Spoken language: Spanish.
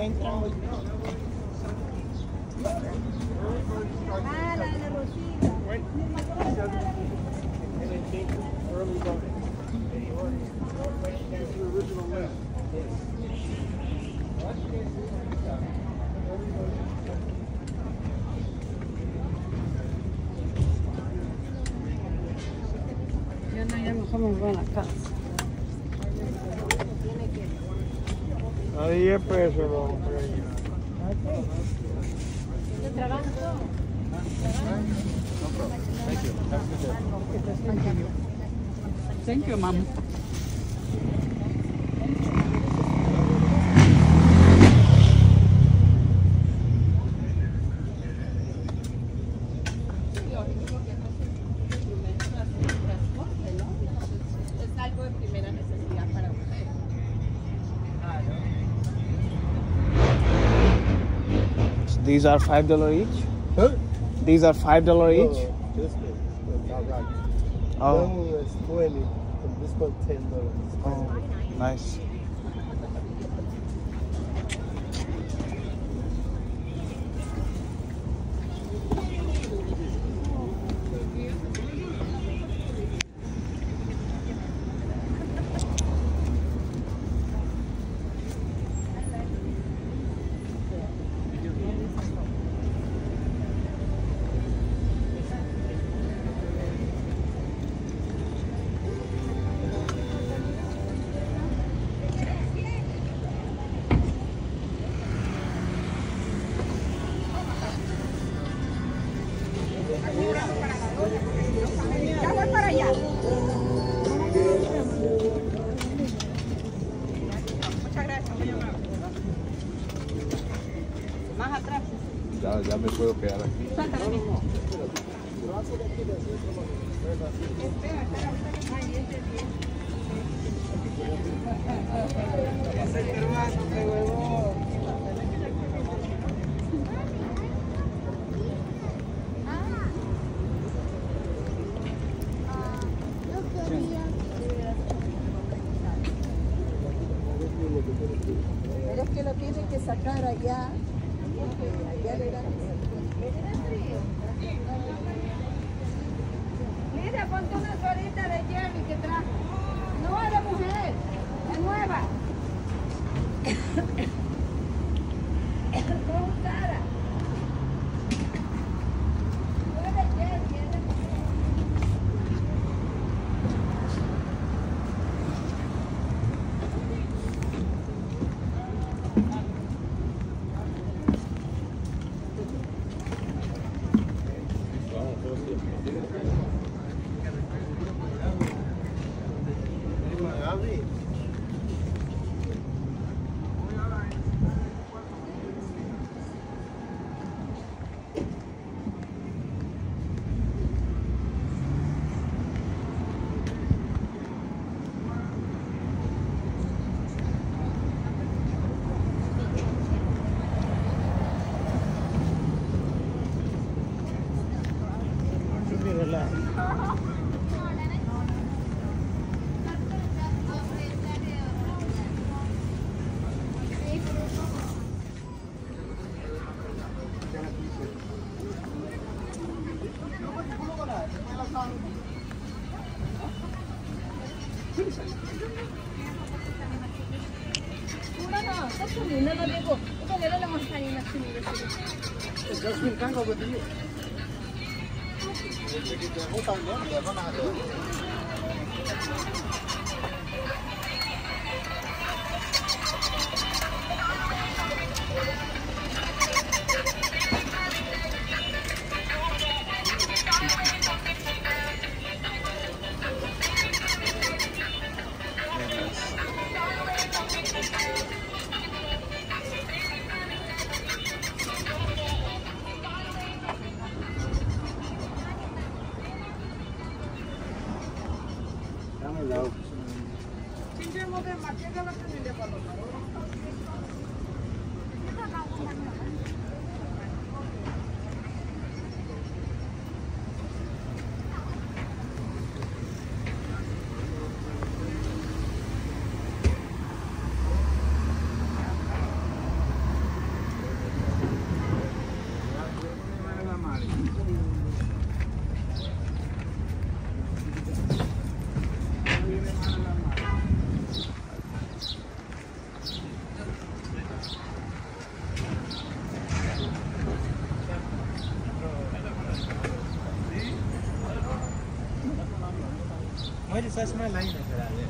entran muy bien. Ah, la de la Rosita. Ya no, ya mejor me voy a la casa. A 10 pesos lo compré. ¿De trabajo? Thank you, mom. Es algo de primera necesidad para usted. These are $5 each? Huh? These are $5 each? This one, outright. Oh. That one was 20, and this one $10. Oh, nice. Ya voy para allá. Muchas gracias. Más atrás. Ya me puedo quedar aquí. Pero es que lo tiene que sacar allá. Allá le dan. Mira, ponte una solita de Jerry que trajo. No es de mujer, es nueva. No usara. No es de Jerry, es de mujer. मैले चस्मा लाइन फेरि हाले